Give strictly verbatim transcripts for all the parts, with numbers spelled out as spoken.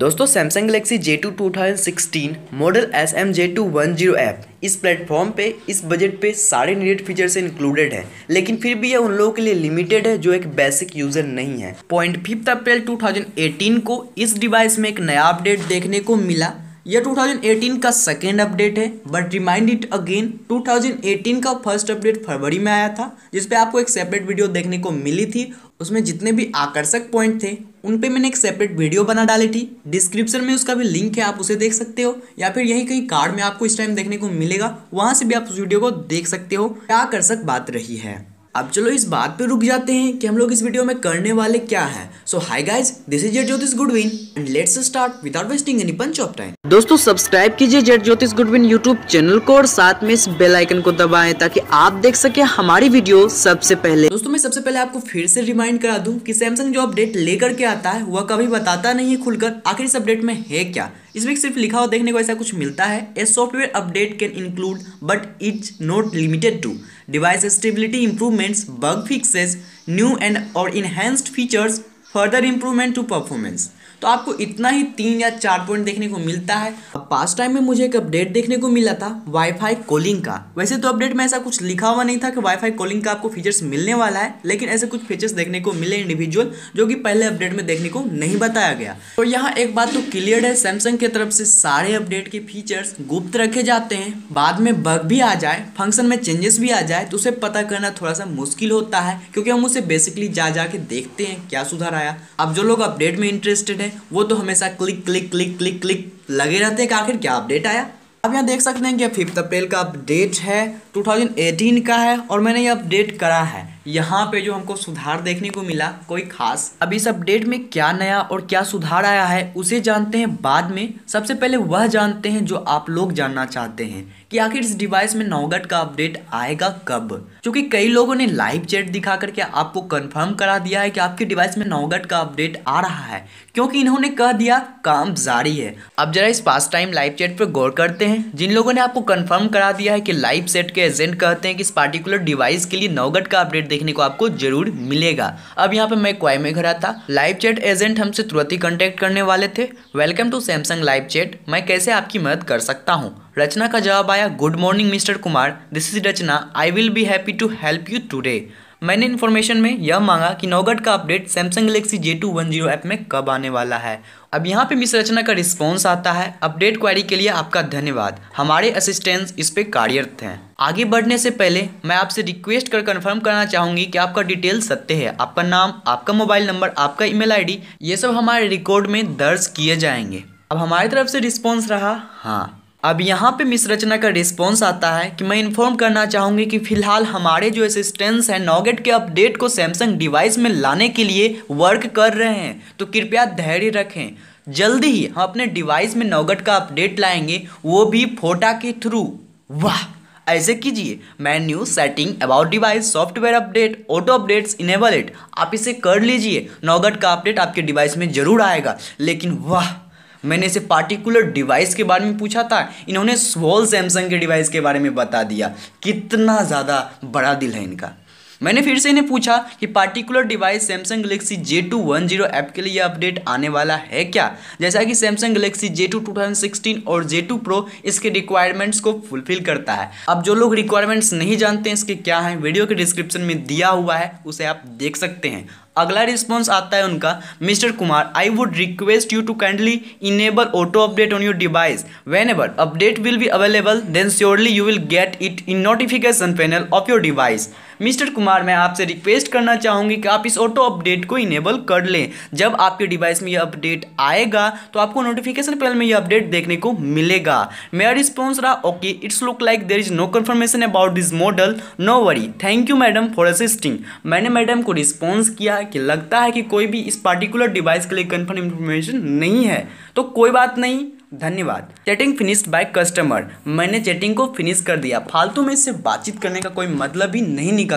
दोस्तों Samsung Galaxy J two two thousand sixteen model S M J two one zero F इस platform पे इस budget पे सारे नीडेड फीचर्स इंक्लूडेड है, लेकिन फिर भी ये उन लोगों के लिए लिमिटेड है जो एक बेसिक यूजर नहीं है। Point fifth April two thousand eighteen को इस डिवाइस में एक नया अपडेट देखने को मिला। यह टू थाउजेंड एटीन का सेकेंड अपडेट है, but remind it again two thousand eighteen का फर्स्ट अपडेट फरवरी में आया था, जिसपे आपको एक सेपरेट वीडियो देखने को मिली थी। उसमें जितने भी आकर्षक पॉइंट थे उन पे मैंने एक सेपरेट वीडियो बना डाली थी। डिस्क्रिप्शन में उसका भी लिंक है, आप उसे देख सकते हो, या फिर यही कहीं कार्ड में आपको इस टाइम देखने को मिलेगा, वहां से भी आप उस वीडियो को देख सकते हो। क्या आकर्षक बात रही है। अब चलो इस बात पे रुक जाते हैं कि हम लोग इस वीडियो में करने वाले क्या है। So hi guys, this is jet Jyotish Goodwin and let's start without wasting any punch of time. दोस्तों सब्सक्राइब कीजिए jet Jyotish Goodwin YouTube channel को और साथ में इस बेल आइकन को दबाएं ताकि आप देख सके हमारी वीडियो सबसे पहले। दोस्तों मैं सबसे पहले आपको फिर से रिमाइंड करा दूं कि सैमसंग जो अपडेट लेकर के आता है वह कभी बताता नहीं है खुलकर आखिर इस अपडेट में है क्या। इसमें सिर्फ लिखा हुआ देखने को ऐसा कुछ मिलता है, a software update can include but it's not limited to device stability improvements, bug fixes, new and or enhanced features, further improvement to performance. तो आपको इतना ही तीन या चार पॉइंट देखने को मिलता है। अब पास टाइम में मुझे एक अपडेट देखने को मिला था वाईफाई कॉलिंग का। वैसे तो अपडेट में ऐसा कुछ लिखा हुआ नहीं था कि वाईफाई कॉलिंग का आपको फीचर्स मिलने वाला है, लेकिन ऐसे कुछ फीचर्स देखने को मिले इंडिविजुअल जो कि पहले अपडेट में देखने को नहीं बताया गया। तो यहाँ एक बात तो क्लियर है, सैमसंग की तरफ से सारे अपडेट के फीचर्स गुप्त रखे जाते हैं। बाद में बग भी आ जाए, फंक्शन में चेंजेस भी आ जाए तो उसे पता करना थोड़ा सा मुश्किल होता है, क्योंकि हम उसे बेसिकली जा जाके देखते हैं क्या सुधार आया। अब जो लोग अपडेट में इंटरेस्टेड है वो तो हमेशा click click click click click लगे रहते हैं कि आखिर क्या अपडेट आया। अब यहाँ देख सकते हैं कि फिफ्थ अप्रैल का अपडेट है, टू थाउजेंड एटीन का है और मैंने ये अपडेट करा है। यहाँ पे जो हमको सुधार देखने को मिला कोई खास। अब इस अपडेट में क्या नया और क्या सुधार आया है उसे जानते हैं बाद में। सबसे पहले वह जानते हैं जो आप लोग जानना चाहते हैं कि आखिर इस डिवाइस में नौगट का अपडेट आएगा कब। क्योंकि कई लोगों ने लाइव चैट दिखा करके आपको कंफर्म करा दिया है कि आपके डिवाइस में नौगट का अपडेट आ रहा है, क्योंकि इन्होंने कह दिया काम जारी है। अब जरा इस पास टाइम लाइव चैट पर गौर करते हैं। जिन लोगों ने आपको कंफर्म करा दिया है कि लाइव सेट के एजेंट कहते हैं कि इस पार्टिकुलर डिवाइस के लिए नौगट का अपडेट देखने को आपको जरूर मिलेगा। अब यहाँ पे मैं क्वाई में खड़ा था, लाइव चैट एजेंट हमसे तुरंत ही कांटेक्ट करने वाले थे। Welcome to Samsung live chat, मैं कैसे आपकी मदद कर सकता हूँ। रचना का जवाब आया, good morning mister Kumar, this is Rachna, I will be happy to help you today. मैंने इन्फॉर्मेशन में यह मांगा कि नौगट का update Samsung Galaxy J two one zero F में कब आने वाला है। अब यहाँ पे मिस रचना का रिस्पॉन्स आता है, अपडेट क्वेरी के लिए आपका धन्यवाद, हमारे असिस्टेंट्स इस पे कार्यरत हैं। आगे बढ़ने से पहले मैं आपसे रिक्वेस्ट कर कंफर्म करना चाहूंगी कि आपका डिटेल सत्य है। आपका नाम, आपका मोबाइल नंबर, आपका ईमेल आईडी, ये सब हमारे रिकॉर्ड में दर्ज किए जाएंगे। अब हमारी तरफ से रिस्पॉन्स रहा हाँ। अब यहाँ पे मिस रचना का रिस्पॉन्स आता है कि मैं इन्फॉर्म करना चाहूँगी कि फिलहाल हमारे जो असिस्टेंट्स हैं नौगट के अपडेट को सैमसंग डिवाइस में लाने के लिए वर्क कर रहे हैं, तो कृपया धैर्य रखें। जल्दी ही हम अपने डिवाइस में नौगट का अपडेट लाएंगे, वो भी फोटा के थ्रू। वाह, ऐसे कीजिए, menu, setting, about device, software update, auto updates, enable it, आप इसे कर लीजिए। नौगट का अपडेट आपके डिवाइस में जरूर आएगा। लेकिन वाह, मैंने इसे पार्टिकुलर डिवाइस के बारे में पूछा था, इन्होंने स्मॉल सैमसंग के डिवाइस के बारे में बता दिया। कितना ज़्यादा बड़ा दिल है इनका। मैंने फिर से इन्हें पूछा कि particular device Samsung Galaxy J two one zero F के लिए अपडेट आने वाला है क्या, जैसा कि Samsung Galaxy J two two thousand sixteen और जे टू प्रो इसके रिक्वायरमेंट्स को फुलफिल करता है। अब जो लोग रिक्वायरमेंट्स नहीं जानते हैं इसके क्या हैं, वीडियो के डिस्क्रिप्शन में दिया हुआ है, उसे आप देख सकते हैं। अगला रिस्पॉन्स आता है उनका, mister Kumar, I would request you to kindly enable auto update on your device whenever update will be available, then surely you will get it in notification panel of your device. Mister Kumar, मैं आपसे request करना चाहूँगी कि आप इस auto update को enable कर लें। जब आपके डिवाइस में यह अपडेट आएगा तो आपको नोटिफिकेशन पैनल में यह अपडेट देखने को मिलेगा। मेरा रिस्पॉन्स रहा, okay, it's look like there is no confirmation about this model, no worry, thank you madam for assisting. मैंने मैडम को रिस्पॉन्स किया कि लगता है कि कोई भी इस पार्टिकुलर डिवाइस के लिए कंफर्म इंफॉर्मेशन नहीं है, तो कोई बात नहीं, धन्यवाद। चैटिंग फिनिश्ड बाय कस्टमर, मैंने चैटिंग को फिनिश कर दिया। फालतू में इससे बातचीत करने का कोई मतलब ही नहीं निकलता,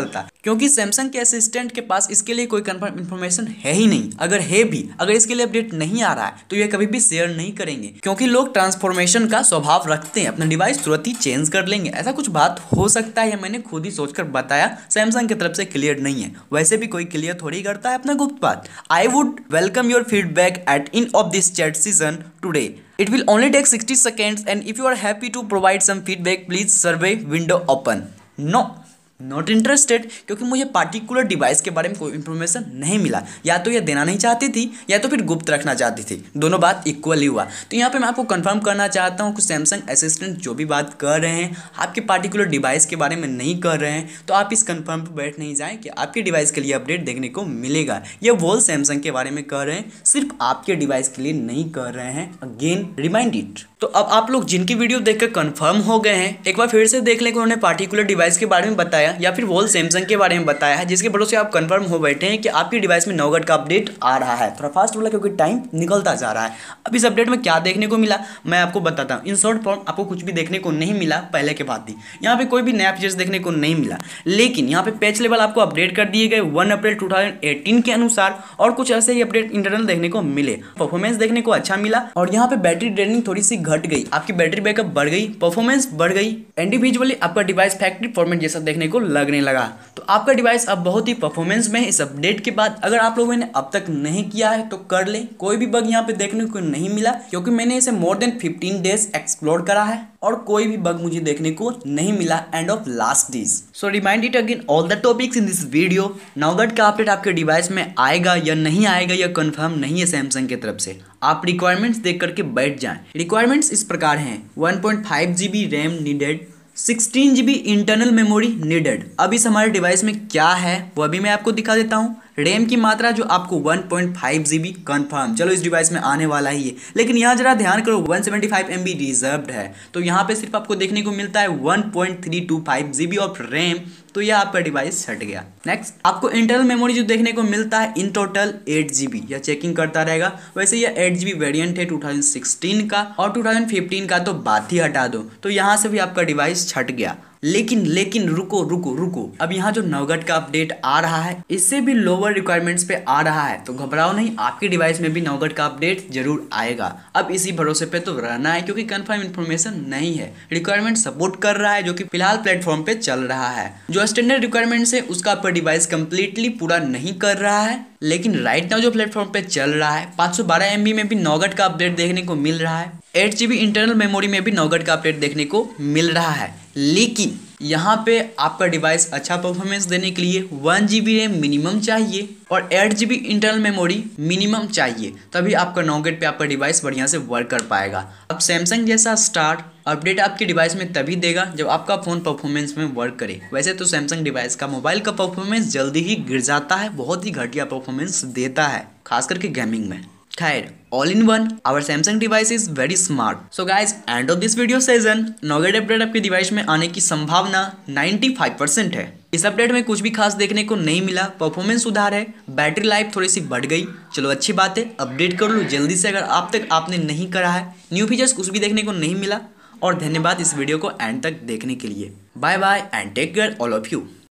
क्योंकि सैमसंग के असिस्टेंट के पास इसके लिए कोई कंफर्म इन्फॉर्मेशन है ही नहीं। अगर है भी, अगर इसके लिए अपडेट नहीं आ रहा है तो ये कभी भी शेयर नहीं करेंगे, क्योंकि लोग ट्रांसफॉर्मेशन का स्वभाव रखते हैं, अपना डिवाइस तुरंत ही चेंज कर लेंगे। ऐसा कुछ बात हो सकता है, मैंने खुद ही सोचकर बताया, सैमसंग की तरफ से क्लियर नहीं है। वैसे भी कोई क्लियर थोड़ी करता है अपना गुप्त बात। I would welcome your feedback at end of this chat session today. It will only take sixty seconds and if you are happy to provide some feedback, please survey window open. No, not interested, क्योंकि मुझे particular device के बारे में कोई information नहीं मिला। या तो ये देना नहीं चाहती थी या तो फिर गुप्त रखना चाहती थी, दोनों बात इक्वली हुआ। तो यहाँ पे मैं आपको कंफर्म करना चाहता हूँ कि सैमसंग असिस्टेंट जो भी बात कर रहे हैं आपके पार्टिकुलर डिवाइस के बारे में नहीं कर रहे हैं, तो आप इस कंफर्म पर बैठ नहीं जाएँ कि आपके डिवाइस के लिए अपडेट देखने को मिलेगा। ये वोल सैमसंग के बारे में कर रहे हैं, सिर्फ आपके डिवाइस के लिए नहीं कर रहे हैं। Again remind it. तो अब आप लोग जिनकी वीडियो देखकर कंफर्म हो गए हैं, एक बार फिर से देख लें कि उन्होंने पार्टिकुलर डिवाइस के बारे में बताया या फिर वोल सैमसंग के बारे में बताया है, जिसके भरोसे आप कंफर्म हो बैठे हैं कि आपकी डिवाइस में नौगढ़ का अपडेट आ रहा है। थोड़ा फास्ट बोला क्योंकि टाइम निकलता जा रहा है। अब इस अपडेट में क्या देखने को मिला मैं आपको बताता हूँ। इन शॉर्ट फॉर्म आपको कुछ भी देखने को नहीं मिला पहले के बाद ही। यहाँ पे कोई भी नया फीचर्स देखने को नहीं मिला, लेकिन यहाँ पे पैच लेवल आपको अपडेट कर दिए गए one April two thousand eighteen के अनुसार, और कुछ ऐसे ही अपडेट इंटरनल देखने को मिले। परफॉर्मेंस देखने को अच्छा मिला, और यहाँ पे बैटरी ड्रेनिंग थोड़ी सी घट गई, आपकी बैटरी बैकअप बढ़ गई, परफॉर्मेंस बढ़ गई, इंडिविजुअली आपका डिवाइस फैक्ट्री फॉर्मेट जैसा देखने को लगने लगा। तो आपका डिवाइस अब बहुत ही परफॉर्मेंस में है इस अपडेट के बाद। अगर आप लोगों ने अब तक नहीं किया है तो कर ले। कोई भी बग यहाँ पे देखने को नहीं मिला, क्योंकि मैंने इसे more than fifteen days explore करा है और कोई भी बग मुझे देखने को नहीं मिला end of last days. So remind it again all the topics in this video. Nougat का अपडेट आपके डिवाइस में आएगा या नहीं आएगा यह कंफर्म नहीं है सैमसंग की तरफ से। आप रिक्वायरमेंट्स देख करके बैठ जाएं। रिक्वायरमेंट्स इस प्रकार हैं: one point five G B RAM needed, sixteen G B internal memory needed. अब इस हमारे डिवाइस में क्या है वो अभी मैं आपको दिखा देता हूँ। रैम की मात्रा जो आपको one point five G B confirm, चलो इस डिवाइस में आने वाला ही है, लेकिन यहाँ जरा ध्यान करो one seventy five M B reserved है, तो यहाँ पे सिर्फ आपको देखने को मिलता है one point three two five G B of RAM, तो यह आपका डिवाइस हट गया। नेक्स्ट आपको इंटरनल मेमोरी जो देखने को मिलता है in total eight G B, यह चेकिंग करता रहेगा। वैसे यह एट जी बी वेरियंट है टू थाउजेंड सिक्सटीन का, और टू थाउजेंड फिफ्टीन का तो बात ही हटा दो, तो यहाँ से भी आपका डिवाइस छट गया। लेकिन लेकिन रुको रुको रुको, अब यहाँ जो नौगढ़ का अपडेट आ रहा है इससे भी लोअर रिक्वायरमेंट्स पे आ रहा है, तो घबराओ नहीं, आपके डिवाइस में भी नौगढ़ का अपडेट जरूर आएगा। अब इसी भरोसे पे तो रहना है, क्योंकि कंफर्म इन्फॉर्मेशन नहीं है। रिक्वायरमेंट सपोर्ट कर रहा है जो कि फिलहाल प्लेटफॉर्म पे चल रहा है। जो स्टैंडर्ड रिक्वायरमेंट्स है उसका आपका डिवाइस कंप्लीटली पूरा नहीं कर रहा है, लेकिन राइट नाउ जो प्लेटफॉर्म पे चल रहा है पाँच सौ बारह एम बी में भी नौगढ़ का अपडेट देखने को मिल रहा है, eight G B internal memory में भी नौगढ़ का अपडेट देखने को मिल रहा है। लेकिन यहाँ पे आपका डिवाइस अच्छा परफॉर्मेंस देने के लिए one G B RAM minimum चाहिए और eight G B internal memory minimum चाहिए, तभी आपका नौगढ़ पे आपका डिवाइस बढ़िया से वर्क कर पाएगा। अब सैमसंग जैसा स्टार्ट अपडेट आपके डिवाइस में तभी देगा जब आपका फ़ोन परफॉर्मेंस में वर्क करे। वैसे तो सैमसंग डिवाइस का मोबाइल का परफॉर्मेंस जल्दी ही गिर जाता है, बहुत ही घटिया परफॉर्मेंस देता है, खास करके गेमिंग में। खैर, all in one, our Samsung device is very smart. So guys, end of this video session, Nougat update आपके डिवाइस में आने की संभावना नाइन्टी फाइव परसेंट है। इस अपडेट में कुछ भी खास देखने को नहीं मिला, परफॉर्मेंस सुधार है, बैटरी लाइफ थोड़ी सी बढ़ गई, चलो अच्छी बात है, अपडेट कर लो जल्दी से अगर आप तक आपने नहीं करा है। न्यू फीचर्स कुछ भी देखने को नहीं मिला, और धन्यवाद इस वीडियो को एंड तक देखने के लिए। Bye bye and take care all of you.